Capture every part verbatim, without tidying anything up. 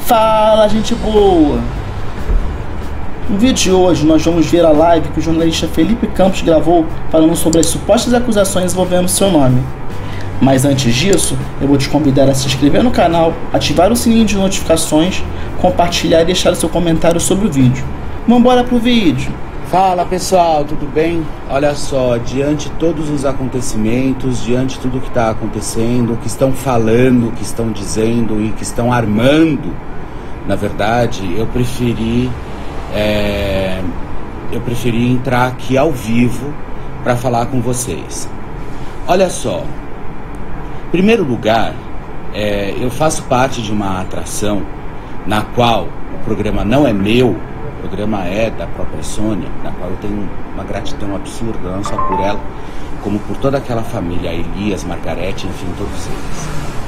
Fala, gente boa! No vídeo de hoje nós vamos ver a live que o jornalista Felipe Campos gravou falando sobre as supostas acusações envolvendo seu nome. Mas antes disso, eu vou te convidar a se inscrever no canal, ativar o sininho de notificações, compartilhar e deixar o seu comentário sobre o vídeo. Vambora pro vídeo! Fala pessoal, tudo bem? Olha só, diante de todos os acontecimentos, diante de tudo que está acontecendo, o que estão falando, o que estão dizendo e que estão armando, na verdade, eu preferi, é, eu preferi entrar aqui ao vivo para falar com vocês. Olha só, em primeiro lugar, é, eu faço parte de uma atração na qual o programa não é meu, o programa é da própria Sônia, na qual eu tenho uma gratidão absurda, não só por ela, como por toda aquela família, Elias, Margarete, enfim, todos eles.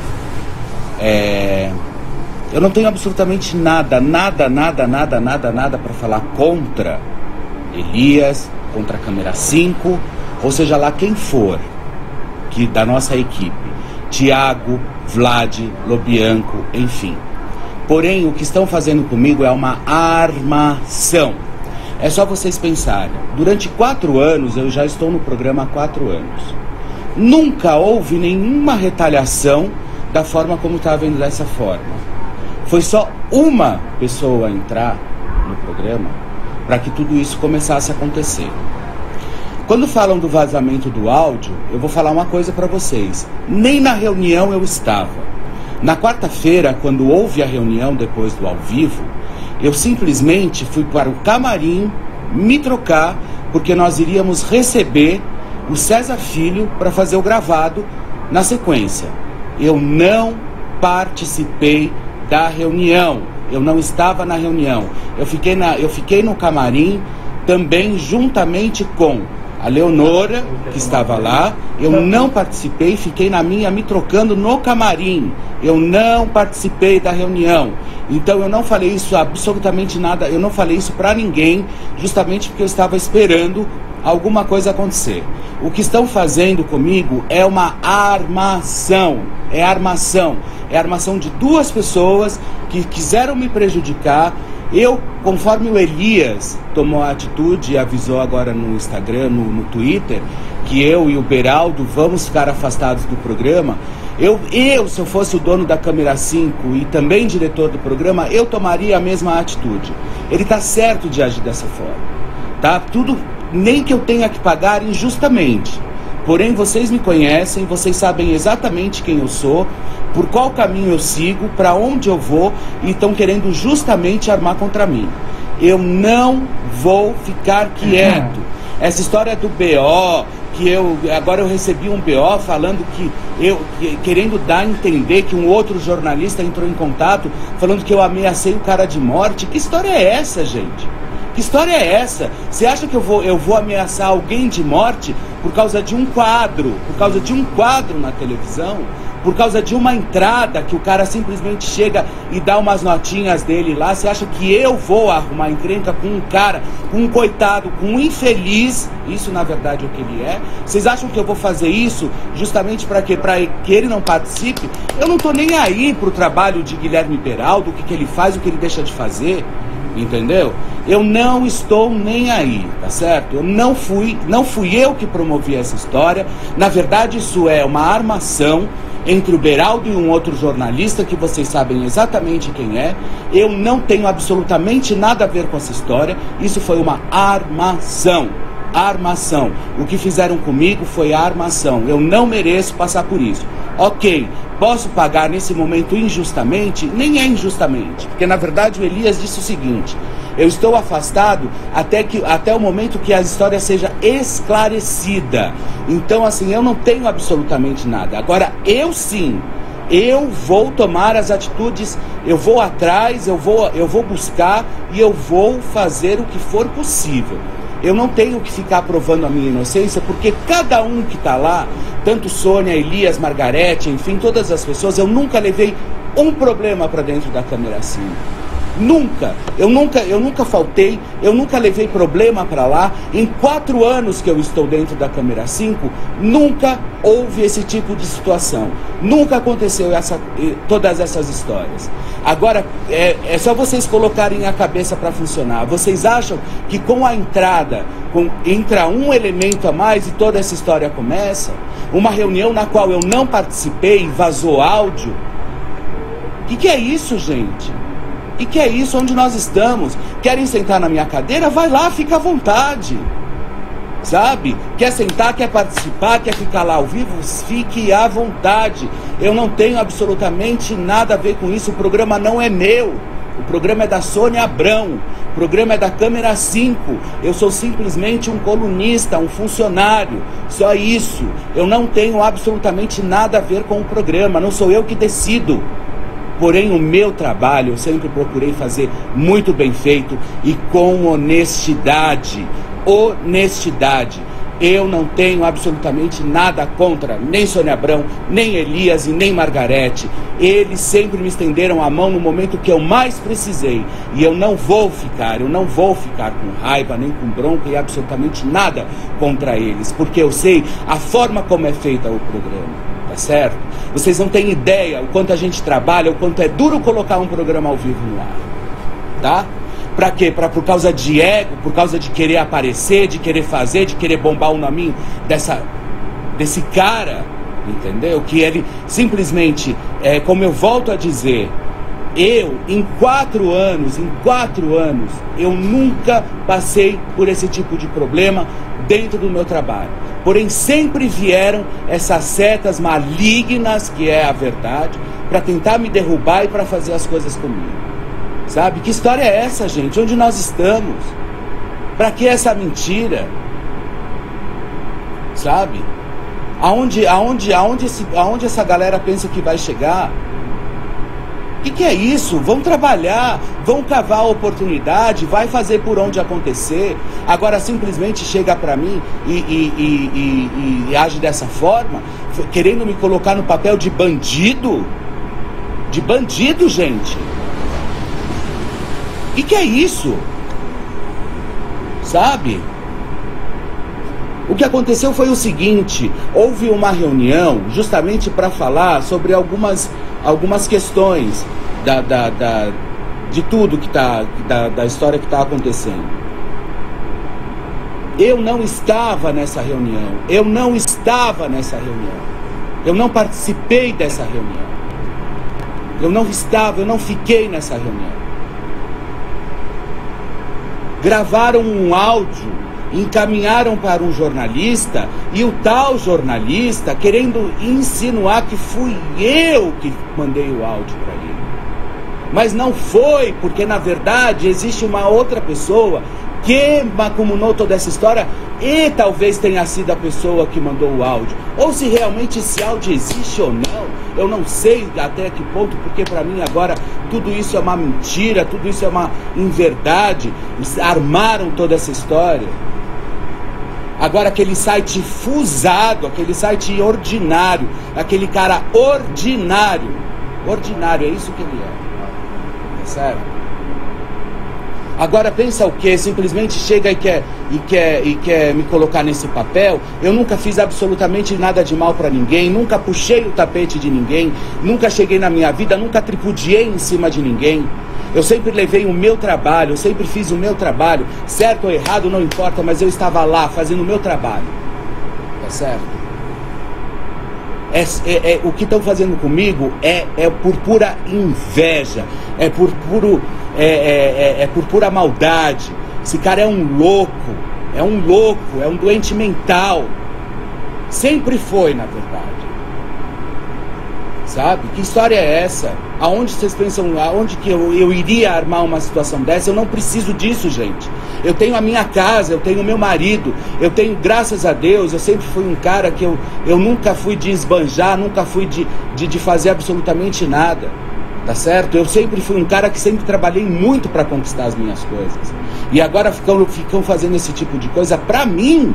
É... Eu não tenho absolutamente nada, nada, nada, nada, nada, nada para falar contra Elias, contra a Câmera cinco, ou seja lá quem for que da nossa equipe, Thiago, Vlad, Lobianco, enfim. Porém, o que estão fazendo comigo é uma armação. É só vocês pensarem. Durante quatro anos, eu já estou no programa há quatro anos. Nunca houve nenhuma retaliação da forma como está vendo dessa forma. Foi só uma pessoa entrar no programa para que tudo isso começasse a acontecer. Quando falam do vazamento do áudio, eu vou falar uma coisa para vocês. Nem na reunião eu estava. Na quarta-feira, quando houve a reunião depois do ao vivo, eu simplesmente fui para o camarim me trocar, porque nós iríamos receber o César Filho para fazer o gravado na sequência. Eu não participei da reunião, eu não estava na reunião. Eu fiquei, na, eu fiquei no camarim também juntamente com a Leonora, que estava lá. Eu não participei, fiquei na minha me trocando no camarim. Eu não participei da reunião. Então eu não falei isso absolutamente nada, eu não falei isso pra ninguém, justamente porque eu estava esperando alguma coisa acontecer. O que estão fazendo comigo é uma armação, é armação, é armação de duas pessoas que quiseram me prejudicar. Eu, conforme o Elias tomou a atitude e avisou agora no Instagram, no, no Twitter, que eu e o Beraldo vamos ficar afastados do programa, eu, eu, se eu fosse o dono da Câmera cinco e também diretor do programa, eu tomaria a mesma atitude. Ele está certo de agir dessa forma, tá? Tudo, nem que eu tenha que pagar injustamente. Porém, vocês me conhecem, vocês sabem exatamente quem eu sou, por qual caminho eu sigo, para onde eu vou, e estão querendo justamente armar contra mim. Eu não vou ficar quieto. Essa história do B O, que eu agora eu recebi um B O falando que eu, querendo dar a entender que um outro jornalista entrou em contato, falando que eu ameacei o cara de morte. Que história é essa, gente? Que história é essa? Você acha que eu vou, eu vou ameaçar alguém de morte por causa de um quadro, por causa de um quadro na televisão, por causa de uma entrada que o cara simplesmente chega e dá umas notinhas dele lá? Você acha que eu vou arrumar encrenca com um cara, com um coitado, com um infeliz? Isso na verdade é o que ele é. Vocês acham que eu vou fazer isso justamente para quê? Para que ele não participe? Eu não tô nem aí pro trabalho de Guilherme Beraldo, o que, que ele faz, o que ele deixa de fazer. Entendeu? Eu não estou nem aí, tá certo? Eu não fui, não fui eu que promovi essa história. Na verdade, isso é uma armação entre o Beraldo e um outro jornalista que vocês sabem exatamente quem é. Eu não tenho absolutamente nada a ver com essa história. Isso foi uma armação. Armação. O que fizeram comigo foi armação. Eu não mereço passar por isso. Ok, posso pagar nesse momento injustamente? Nem é injustamente, porque na verdade o Elias disse o seguinte: eu estou afastado até, que, até o momento que a história seja esclarecida. Então assim, eu não tenho absolutamente nada. Agora eu sim, eu vou tomar as atitudes, eu vou atrás, eu vou, eu vou buscar e eu vou fazer o que for possível. Eu não tenho que ficar provando a minha inocência, porque cada um que está lá, tanto Sônia, Elias, Margarete, enfim, todas as pessoas, eu nunca levei um problema para dentro da Câmera cinco. Nunca, eu nunca, eu nunca faltei, eu nunca levei problema para lá. Em quatro anos que eu estou dentro da Câmera cinco, nunca houve esse tipo de situação. Nunca aconteceu essa, todas essas histórias. Agora, é, é só vocês colocarem a cabeça para funcionar. Vocês acham que com a entrada, com, entra um elemento a mais e toda essa história começa? Uma reunião na qual eu não participei, vazou áudio? O que, que é isso, gente? E que é isso, onde nós estamos? Querem sentar na minha cadeira? Vai lá, fica à vontade. Sabe? Quer sentar, quer participar, quer ficar lá ao vivo? Fique à vontade. Eu não tenho absolutamente nada a ver com isso. O programa não é meu. O programa é da Sônia Abrão. O programa é da Câmera cinco. Eu sou simplesmente um colunista, um funcionário. Só isso. Eu não tenho absolutamente nada a ver com o programa. Não sou eu que decido. Porém, o meu trabalho eu sempre procurei fazer muito bem feito e com honestidade. Honestidade. Eu não tenho absolutamente nada contra nem Sônia Abrão, nem Elias e nem Margarete. Eles sempre me estenderam a mão no momento que eu mais precisei. E eu não vou ficar, eu não vou ficar com raiva, nem com bronca e absolutamente nada contra eles. Porque eu sei a forma como é feita o programa. Tá certo? Vocês não têm ideia o quanto a gente trabalha, o quanto é duro colocar um programa ao vivo no ar. Tá? Pra quê? Pra, por causa de ego, por causa de querer aparecer, de querer fazer, de querer bombar o nominho dessa, desse cara, entendeu? Que ele simplesmente, é, como eu volto a dizer, eu, em quatro anos, em quatro anos, eu nunca passei por esse tipo de problema dentro do meu trabalho. Porém, sempre vieram essas setas malignas, que é a verdade, para tentar me derrubar e para fazer as coisas comigo. Sabe? Que história é essa, gente? Onde nós estamos? Para que essa mentira? Sabe? Aonde, aonde, aonde, esse, aonde essa galera pensa que vai chegar? O que, que é isso? Vão trabalhar, vão cavar a oportunidade, vai fazer por onde acontecer. Agora simplesmente chega pra mim e, e, e, e, e age dessa forma, querendo me colocar no papel de bandido? De bandido, gente? O que, que é isso? Sabe? O que aconteceu foi o seguinte: houve uma reunião justamente para falar sobre algumas, algumas questões da, da, da, de tudo que tá, da, da história que está acontecendo. Eu não estava nessa reunião, eu não estava nessa reunião, eu não participei dessa reunião, eu não estava, eu não fiquei nessa reunião. Gravaram um áudio, encaminharam para um jornalista e o tal jornalista querendo insinuar que fui eu que mandei o áudio para ele. Mas não foi, porque na verdade existe uma outra pessoa que acumulou toda essa história e talvez tenha sido a pessoa que mandou o áudio. Ou se realmente esse áudio existe ou não, eu não sei até que ponto, porque para mim agora tudo isso é uma mentira, tudo isso é uma inverdade. Armaram toda essa história. Agora aquele site fusado, aquele site ordinário, aquele cara ordinário, ordinário, é isso que ele é, tá certo? Agora pensa o quê? Simplesmente chega e quer, e, quer, e quer me colocar nesse papel. Eu nunca fiz absolutamente nada de mal para ninguém, nunca puxei o tapete de ninguém, nunca cheguei na minha vida, nunca tripudiei em cima de ninguém. Eu sempre levei o meu trabalho, eu sempre fiz o meu trabalho, certo ou errado não importa, mas eu estava lá fazendo o meu trabalho, tá certo? É, é, é, o que estão fazendo comigo é, é por pura inveja, é por, puro, é, é, é, é por pura maldade. Esse cara é um louco, é um louco, é um doente mental, sempre foi na verdade. Sabe? Que história é essa? Aonde vocês pensam, aonde que eu, eu iria armar uma situação dessa? Eu não preciso disso, gente. Eu tenho a minha casa, eu tenho o meu marido, eu tenho, graças a Deus, eu sempre fui um cara que eu, eu nunca fui de esbanjar, nunca fui de, de, de fazer absolutamente nada, tá certo? Eu sempre fui um cara que sempre trabalhei muito para conquistar as minhas coisas. E agora ficam, ficam fazendo esse tipo de coisa pra mim.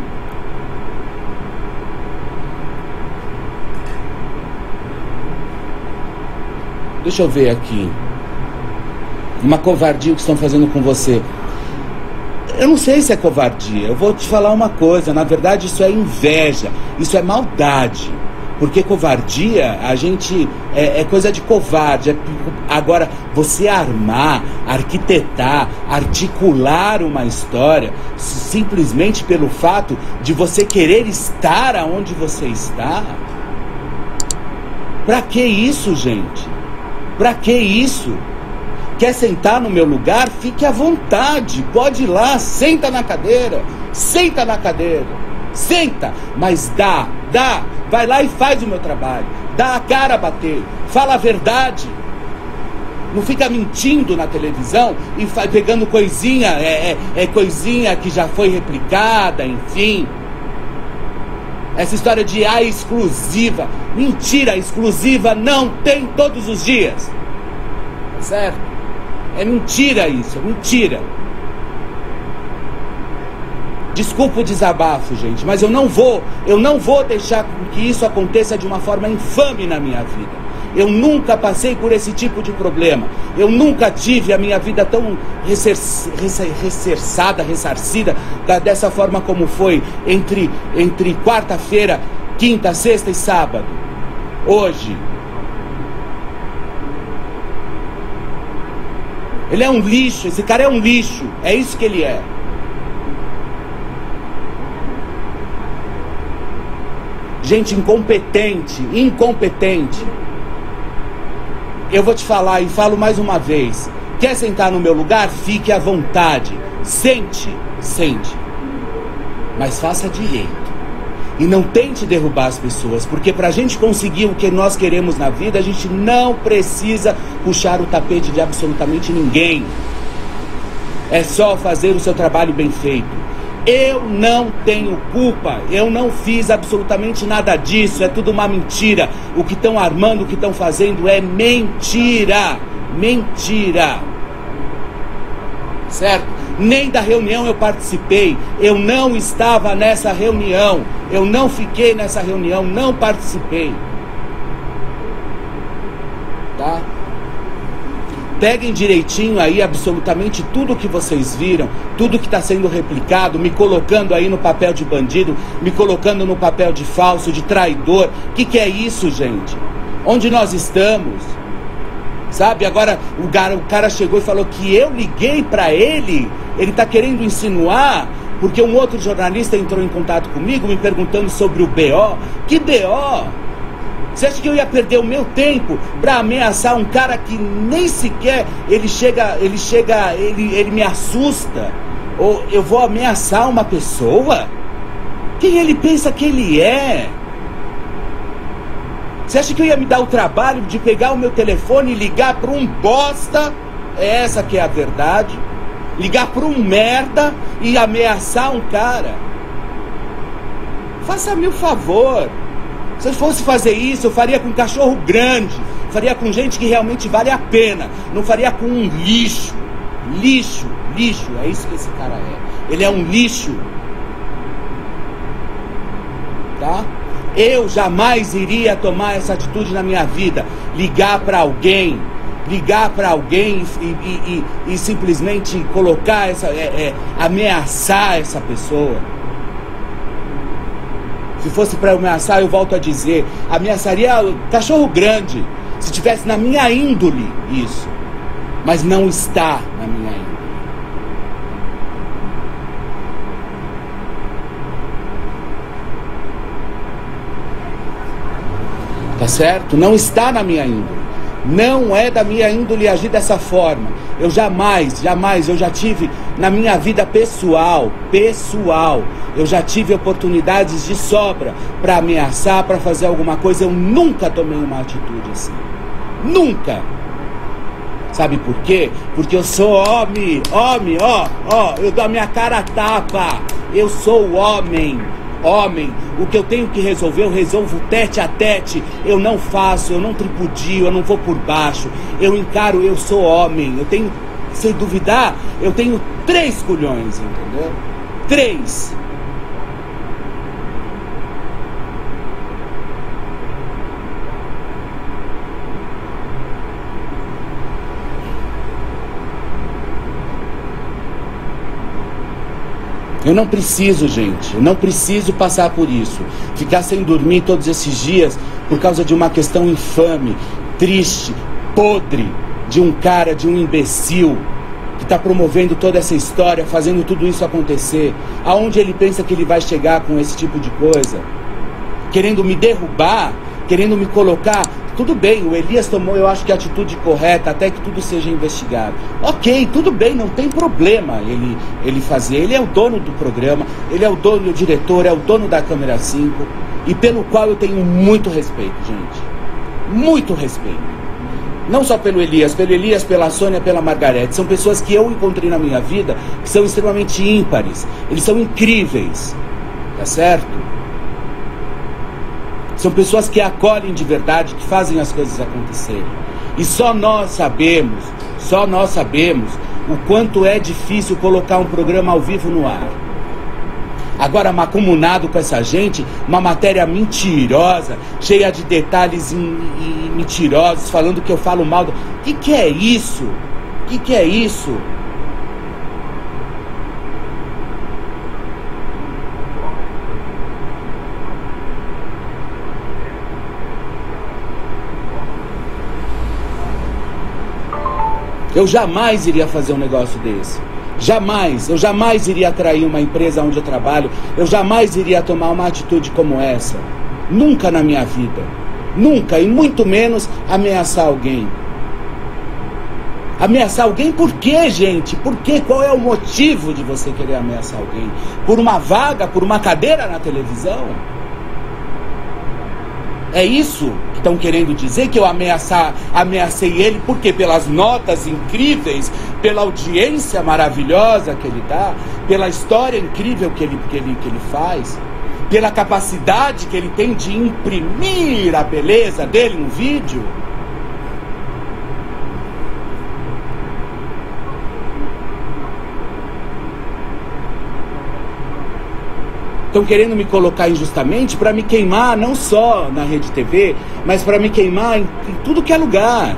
Deixa eu ver aqui. uma covardia o que estão fazendo com você. Eu não sei se é covardia, eu vou te falar uma coisa, na verdade isso é inveja, isso é maldade. Porque covardia, a gente, é, é coisa de covarde. É, agora, você armar, arquitetar, articular uma história, simplesmente pelo fato de você querer estar aonde você está. Pra que isso, gente? Pra que isso? Quer sentar no meu lugar? Fique à vontade, pode ir lá, senta na cadeira, senta na cadeira, senta, mas dá, dá. Vai lá e faz o meu trabalho. Dá a cara a bater. Fala a verdade. Não fica mentindo na televisão e pegando coisinha, é, é, é coisinha que já foi replicada, enfim. Essa história de a exclusiva. Mentira, exclusiva não tem todos os dias. Certo? É mentira isso, é mentira. Desculpa o desabafo, gente, mas eu não vou, eu não vou deixar que isso aconteça de uma forma infame na minha vida. Eu nunca passei por esse tipo de problema. Eu nunca tive a minha vida tão recerçada, ressarcida, dessa forma como foi entre, entre quarta-feira, quinta, sexta e sábado. Hoje. Ele é um lixo, esse cara é um lixo. É isso que ele é. Gente incompetente, incompetente. Eu vou te falar e falo mais uma vez. Quer sentar no meu lugar? Fique à vontade. Sente, sente. Mas faça direito. E não tente derrubar as pessoas, porque para a gente conseguir o que nós queremos na vida, a gente não precisa puxar o tapete de absolutamente ninguém. É só fazer o seu trabalho bem feito. Eu não tenho culpa, eu não fiz absolutamente nada disso, é tudo uma mentira. O que estão armando, o que estão fazendo é mentira, mentira. Certo? Nem da reunião eu participei, eu não estava nessa reunião, eu não fiquei nessa reunião, não participei. Tá? Peguem direitinho aí absolutamente tudo que vocês viram, tudo que está sendo replicado, me colocando aí no papel de bandido, me colocando no papel de falso, de traidor. O que, que é isso, gente? Onde nós estamos? Sabe, agora o cara, o cara chegou e falou que eu liguei para ele, ele está querendo insinuar, porque um outro jornalista entrou em contato comigo me perguntando sobre o B O. Que B O? Você acha que eu ia perder o meu tempo para ameaçar um cara que nem sequer ele chega, ele chega, ele, ele me assusta? Ou eu vou ameaçar uma pessoa? Quem ele pensa que ele é? Você acha que eu ia me dar o trabalho de pegar o meu telefone e ligar para um bosta? É essa que é a verdade. Ligar para um merda e ameaçar um cara? Faça-me o favor. Se eu fosse fazer isso, eu faria com um cachorro grande, faria com gente que realmente vale a pena, não faria com um lixo, lixo, lixo, é isso que esse cara é, ele é um lixo, tá? Eu jamais iria tomar essa atitude na minha vida, ligar para alguém, ligar para alguém e, e, e, e simplesmente colocar essa, é, é, ameaçar essa pessoa. Se fosse para ameaçar, eu volto a dizer, ameaçaria cachorro grande, se tivesse na minha índole isso. Mas não está na minha índole. Tá certo? Não está na minha índole. Não é da minha índole agir dessa forma. Eu jamais, jamais, eu já tive na minha vida pessoal, pessoal, eu já tive oportunidades de sobra para ameaçar, para fazer alguma coisa. Eu nunca tomei uma atitude assim. Nunca. Sabe por quê? Porque eu sou homem, homem, ó, ó, eu dou a minha cara a tapa. Eu sou homem. Homem, o que eu tenho que resolver, eu resolvo tete a tete. Eu não faço, eu não tripudio, eu não vou por baixo. Eu encaro, eu sou homem. Eu tenho, sem duvidar, eu tenho três culhões, entendeu? Três. Eu não preciso, gente, eu não preciso passar por isso. Ficar sem dormir todos esses dias por causa de uma questão infame, triste, podre, de um cara, de um imbecil que está promovendo toda essa história, fazendo tudo isso acontecer. Aonde ele pensa que ele vai chegar com esse tipo de coisa? Querendo me derrubar, querendo me colocar... Tudo bem, o Elias tomou, eu acho que a atitude correta, até que tudo seja investigado. Ok, tudo bem, não tem problema ele, ele fazer. Ele é o dono do programa, ele é o dono, o diretor, é o dono da Câmera cinco, e pelo qual eu tenho muito respeito, gente. Muito respeito. Não só pelo Elias, pelo Elias, pela Sônia, pela Margarete. São pessoas que eu encontrei na minha vida que são extremamente ímpares. Eles são incríveis, tá certo? São pessoas que acolhem de verdade, que fazem as coisas acontecerem. E só nós sabemos, só nós sabemos o quanto é difícil colocar um programa ao vivo no ar. Agora, macumunado com essa gente, uma matéria mentirosa, cheia de detalhes in, in, mentirosos, falando que eu falo mal do... Que que é isso? Que que é isso? Eu jamais iria fazer um negócio desse. Jamais. Eu jamais iria atrair uma empresa onde eu trabalho. Eu jamais iria tomar uma atitude como essa. Nunca na minha vida. Nunca. E muito menos ameaçar alguém. Ameaçar alguém por quê, gente? Por quê? Qual é o motivo de você querer ameaçar alguém? Por uma vaga? Por uma cadeira na televisão? É isso que estão querendo dizer, que eu ameaçar, ameacei ele, porque pelas notas incríveis, pela audiência maravilhosa que ele dá, pela história incrível que ele, que ele, que ele faz, pela capacidade que ele tem de imprimir a beleza dele no vídeo. Estão querendo me colocar injustamente para me queimar, não só na Rede T V, mas para me queimar em, em tudo que é lugar.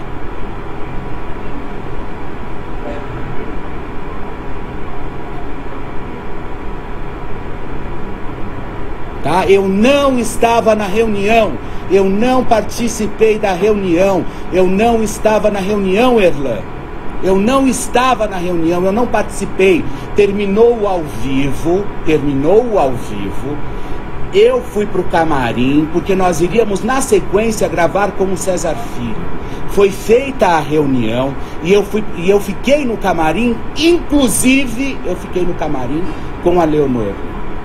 Tá? Eu não estava na reunião, eu não participei da reunião, eu não estava na reunião, Erlan. Eu não estava na reunião, eu não participei. Terminou ao vivo, terminou ao vivo. Eu fui pro camarim, porque nós iríamos na sequência gravar com o César Filho. Foi feita a reunião e eu, fui, e eu fiquei no camarim, inclusive eu fiquei no camarim com a Leonor.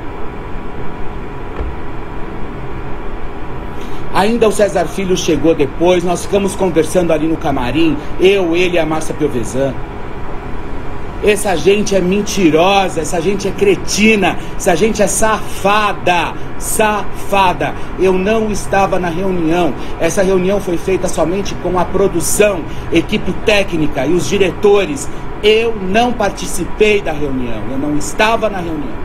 Ainda o César Filho chegou depois, nós ficamos conversando ali no camarim, eu, ele e a Márcia Piovesan. Essa gente é mentirosa, essa gente é cretina, essa gente é safada, safada. Eu não estava na reunião, essa reunião foi feita somente com a produção, equipe técnica e os diretores. Eu não participei da reunião, eu não estava na reunião.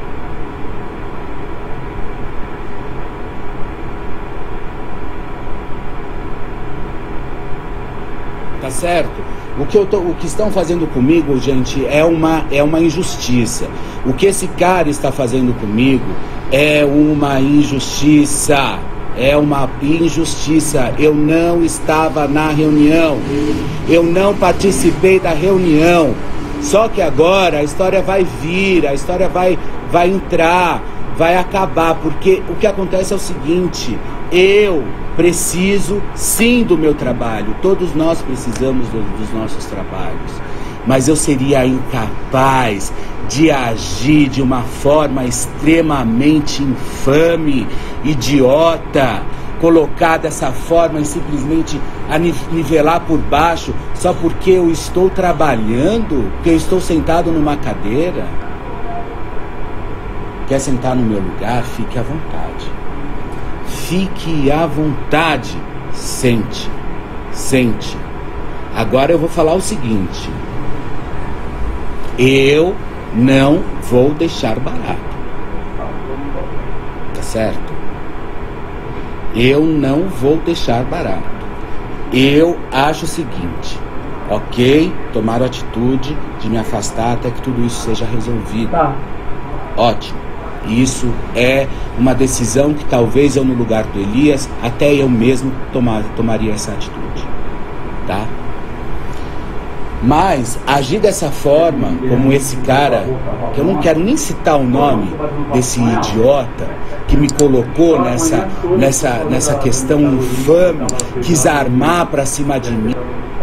Tá certo? O que, eu tô, o que estão fazendo comigo, gente, é uma, é uma injustiça. O que esse cara está fazendo comigo é uma injustiça. É uma injustiça. Eu não estava na reunião. Eu não participei da reunião. Só que agora a história vai vir, a história vai, vai entrar, vai acabar. Porque o que acontece é o seguinte: eu preciso sim do meu trabalho, todos nós precisamos do, dos nossos trabalhos, mas eu seria incapaz de agir de uma forma extremamente infame, idiota, colocar dessa forma e simplesmente a nivelar por baixo só porque eu estou trabalhando, porque eu estou sentado numa cadeira. Quer sentar no meu lugar? Fique à vontade. Fique à vontade, sente, sente. Agora eu vou falar o seguinte: eu não vou deixar barato, tá certo? Eu não vou deixar barato. Eu acho o seguinte: ok, tomaram a atitude de me afastar até que tudo isso seja resolvido. Tá. Ótimo. Isso é uma decisão que talvez eu, no lugar do Elias, até eu mesmo tomar, tomaria essa atitude, tá? Mas agir dessa forma, como esse cara, que eu não quero nem citar o nome desse idiota que me colocou nessa, nessa, nessa questão infame, quis armar pra cima de mim.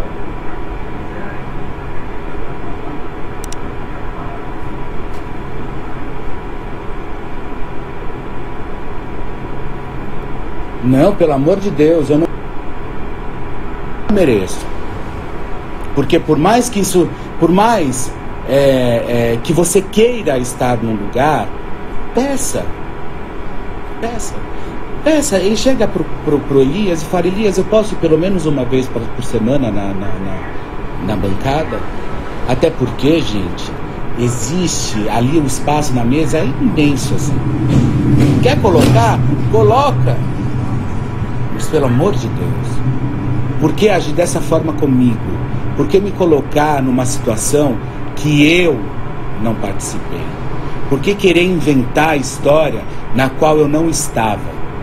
Não, pelo amor de Deus, eu não mereço. Porque por mais que isso, por mais é, é, que você queira estar num lugar, peça, peça, peça. E chega pro, pro, pro Elias e fala: Elias, eu posso ir pelo menos uma vez por, por semana na, na, na, na bancada? Até porque, gente, existe ali o espaço na mesa, é imenso assim. Quer colocar? Coloca. Mas pelo amor de Deus, por que agir dessa forma comigo? Por que me colocar numa situação que eu não participei? Por que querer inventar a história na qual eu não estava?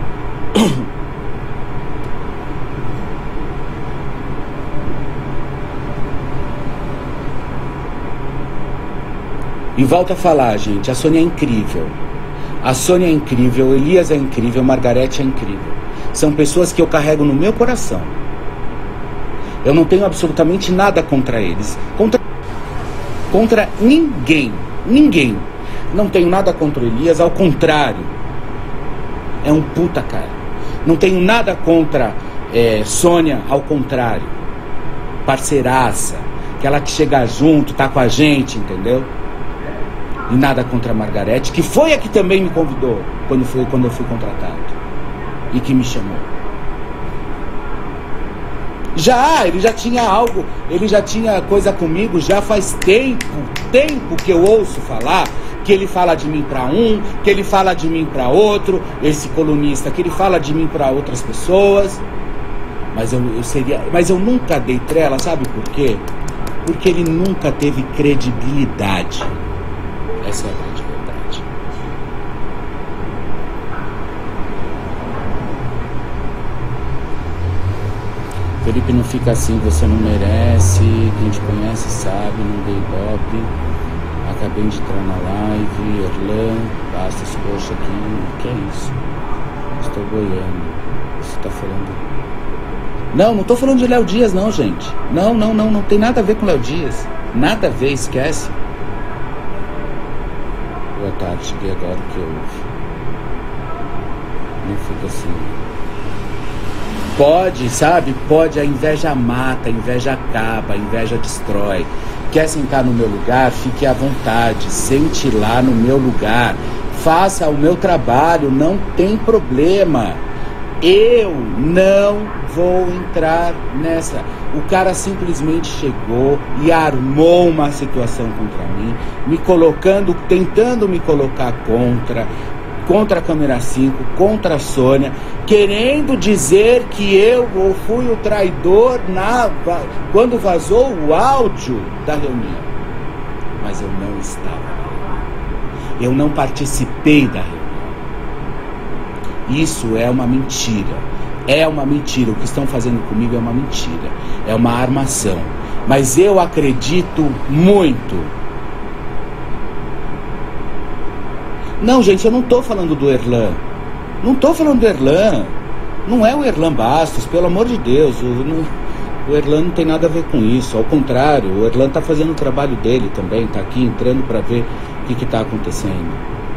E volto a falar, gente, a Sônia é incrível. A Sônia é incrível, o Elias é incrível, a Margarete é incrível. São pessoas que eu carrego no meu coração. Eu não tenho absolutamente nada contra eles. Contra, contra ninguém. Ninguém. Não tenho nada contra o Elias, ao contrário. É um puta cara. Não tenho nada contra é, Sônia, ao contrário. Parceiraça. Aquela que chega junto, tá com a gente, entendeu? E nada contra a Margarete, que foi a que também me convidou quando, foi, quando eu fui contratado. E que me chamou. Já, ele já tinha algo, ele já tinha coisa comigo, já faz tempo, tempo que eu ouço falar, que ele fala de mim para um, que ele fala de mim para outro, esse colunista, que ele fala de mim para outras pessoas, mas eu, eu seria, mas eu nunca dei trela, sabe por quê? Porque ele nunca teve credibilidade, essa é a grande verdade. Felipe, não fica assim, você não merece, quem te conhece sabe, não dei golpe. Acabei de entrar na live, Erlan, Bastos, poxa aqui, que é isso? Estou boiando, você tá falando... Não, não tô falando de Léo Dias não, gente. Não, não, não, não tem nada a ver com Léo Dias. Nada a ver, esquece. Boa tarde, cheguei agora, o que houve? Não fica assim... Pode, sabe? Pode, a inveja mata, a inveja acaba, a inveja destrói. Quer sentar no meu lugar? Fique à vontade, sente lá no meu lugar. Faça o meu trabalho, não tem problema. Eu não vou entrar nessa. O cara simplesmente chegou e armou uma situação contra mim, me colocando, tentando me colocar contra... contra a Câmera cinco, contra a Sônia, querendo dizer que eu fui o traidor na, quando vazou o áudio da reunião. Mas eu não estava. Eu não participei da reunião. Isso é uma mentira. É uma mentira. O que estão fazendo comigo é uma mentira. É uma armação. Mas eu acredito muito. Não, gente, eu não tô falando do Erlan. Não tô falando do Erlan. Não é o Erlan Bastos, pelo amor de Deus. O, não, o Erlan não tem nada a ver com isso. Ao contrário, o Erlan tá fazendo o trabalho dele também. Tá aqui entrando para ver o que que tá acontecendo.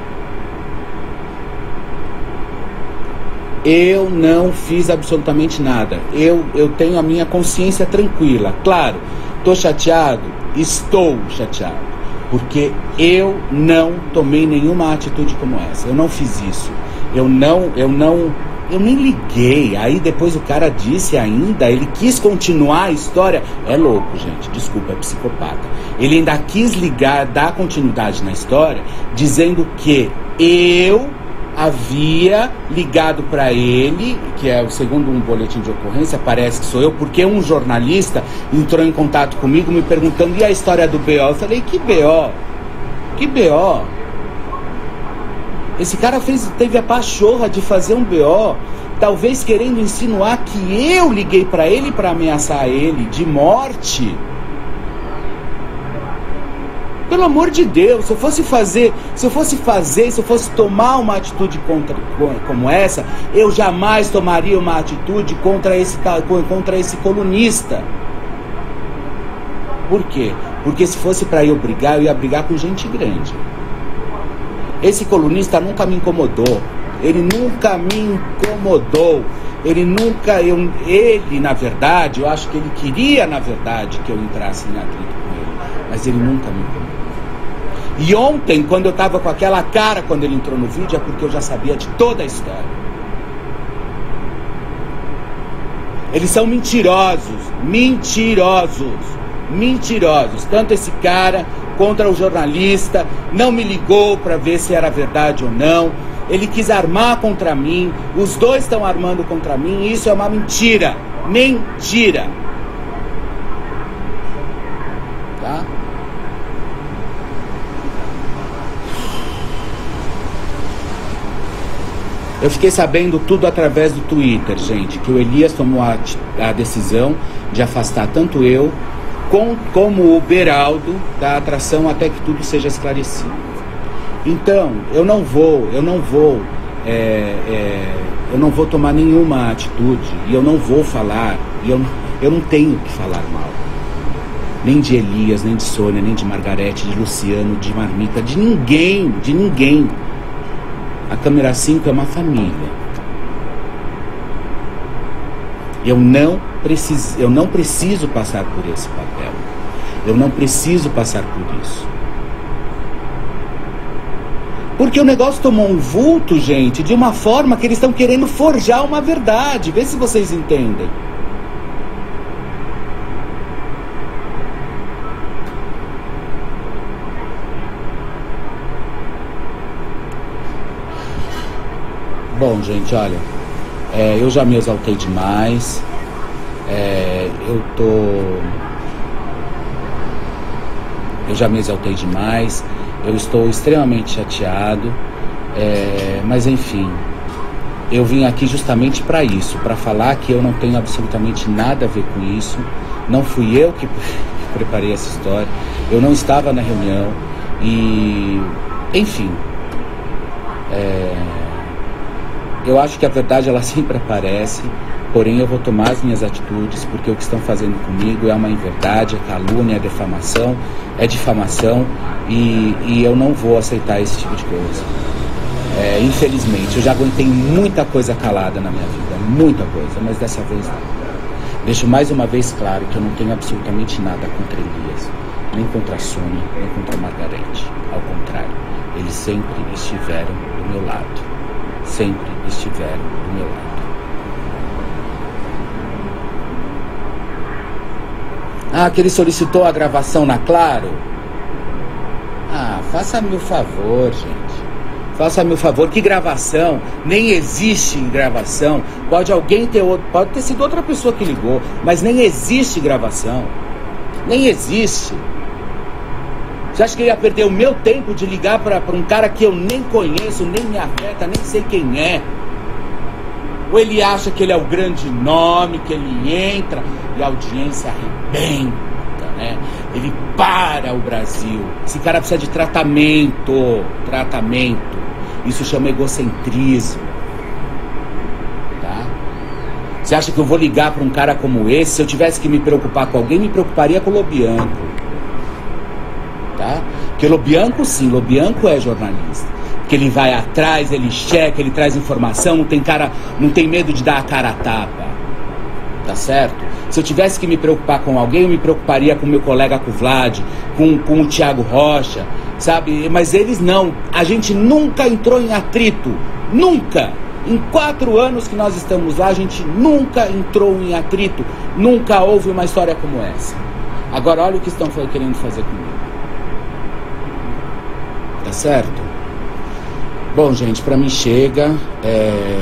Eu não fiz absolutamente nada. Eu, eu tenho a minha consciência tranquila. Claro, tô chateado? Estou chateado. Porque eu não tomei nenhuma atitude como essa. Eu não fiz isso. Eu não, eu não, eu nem liguei. Aí depois o cara disse ainda, ele quis continuar a história. É louco, gente, desculpa, é psicopata. Ele ainda quis ligar, dar continuidade na história, dizendo que eu havia ligado para ele, que é o segundo um boletim de ocorrência, parece que sou eu, porque um jornalista entrou em contato comigo me perguntando, e a história do B O? Eu falei, que B O? Que B O? Esse cara fez, teve a pachorra de fazer um B O, talvez querendo insinuar que eu liguei pra ele pra ameaçar ele de morte. Pelo amor de Deus, se eu fosse fazer, se eu fosse fazer, se eu fosse tomar uma atitude contra, como essa, eu jamais tomaria uma atitude contra esse, contra esse colunista. Por quê? Porque se fosse pra eu brigar, eu ia brigar com gente grande. Esse colunista nunca me incomodou. Ele nunca me incomodou. Ele nunca, eu, ele na verdade, eu acho que ele queria na verdade que eu entrasse em atrito com ele, mas ele nunca me incomodou. E ontem, quando eu tava com aquela cara quando ele entrou no vídeo, é porque eu já sabia de toda a história. Eles são mentirosos, mentirosos, mentirosos. Tanto esse cara contra o jornalista, não me ligou para ver se era verdade ou não. Ele quis armar contra mim, os dois estão armando contra mim, e isso é uma mentira, mentira. Tá? Eu fiquei sabendo tudo através do Twitter, gente, que o Elias tomou a, a decisão de afastar tanto eu com, como o Beraldo da atração até que tudo seja esclarecido. Então, eu não vou, eu não vou, é, é, eu não vou tomar nenhuma atitude e eu não vou falar, e eu, eu não tenho que falar mal. Nem de Elias, nem de Sônia, nem de Margarete, de Luciano, de Marmita, de ninguém, de ninguém. A Câmera cinco é uma família. Eu não preciso, eu não preciso passar por esse papel. Eu não preciso passar por isso. Porque o negócio tomou um vulto, gente, de uma forma que eles estão querendo forjar uma verdade. Vê se vocês entendem. Bom, gente, olha, é, eu já me exaltei demais, é, eu tô... Eu já me exaltei demais, eu estou extremamente chateado, é, mas enfim, eu vim aqui justamente para isso, para falar que eu não tenho absolutamente nada a ver com isso, não fui eu que preparei essa história, eu não estava na reunião e, enfim, é... eu acho que a verdade ela sempre aparece, porém eu vou tomar as minhas atitudes, porque o que estão fazendo comigo é uma inverdade, é calúnia, é defamação, é difamação, e, e eu não vou aceitar esse tipo de coisa. É, infelizmente, eu já aguentei muita coisa calada na minha vida, muita coisa, mas dessa vez não. Deixo mais uma vez claro que eu não tenho absolutamente nada contra Elias, nem contra a Sônia, nem contra a Margarete. Ao contrário, eles sempre estiveram do meu lado. Sempre estiveram do meu lado. Ah, que ele solicitou a gravação na Claro? Ah, faça-me o favor, gente. Faça-me o favor, que gravação? Nem existe gravação. Pode alguém ter outro, pode ter sido outra pessoa que ligou, mas nem existe gravação. Nem existe. Você acha que eu ia perder o meu tempo de ligar para um cara que eu nem conheço, nem me afeta, nem sei quem é? Ou ele acha que ele é o grande nome, que ele entra e a audiência arrebenta, né? Ele para o Brasil. Esse cara precisa de tratamento, tratamento. Isso chama egocentrismo, tá? Você acha que eu vou ligar para um cara como esse? Se eu tivesse que me preocupar com alguém, me preocuparia com o Lobianco. Tá? Porque o Lobianco sim, Lobianco é jornalista, porque ele vai atrás, ele checa, ele traz informação, não tem cara, não tem medo de dar a cara a tapa, tá certo? Se eu tivesse que me preocupar com alguém, eu me preocuparia com o meu colega, com o Vlad, com, com o Thiago Rocha, sabe? Mas eles não, a gente nunca entrou em atrito, nunca, em quatro anos que nós estamos lá, a gente nunca entrou em atrito, nunca houve uma história como essa. Agora olha o que estão querendo fazer comigo. Tá certo? Bom, gente, pra mim chega. É...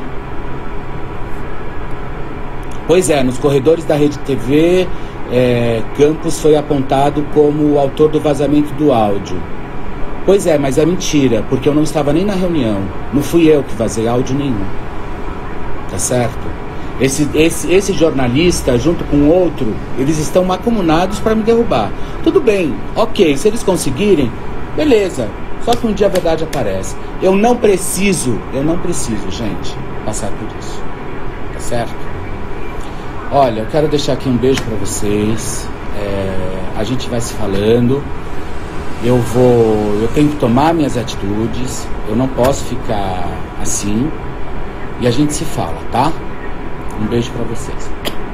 Pois é, nos corredores da Rede T V, é, Campos foi apontado como o autor do vazamento do áudio. Pois é, mas é mentira, porque eu não estava nem na reunião. Não fui eu que vazei áudio nenhum. Tá certo? Esse, esse, esse jornalista, junto com outro, eles estão macumunados para me derrubar. Tudo bem, ok, se eles conseguirem, beleza. Só que um dia a verdade aparece. Eu não preciso, eu não preciso, gente, passar por isso. Tá certo? Olha, eu quero deixar aqui um beijo para vocês. É, a gente vai se falando. Eu vou, eu tenho que tomar minhas atitudes. Eu não posso ficar assim. E a gente se fala, tá? Um beijo pra vocês.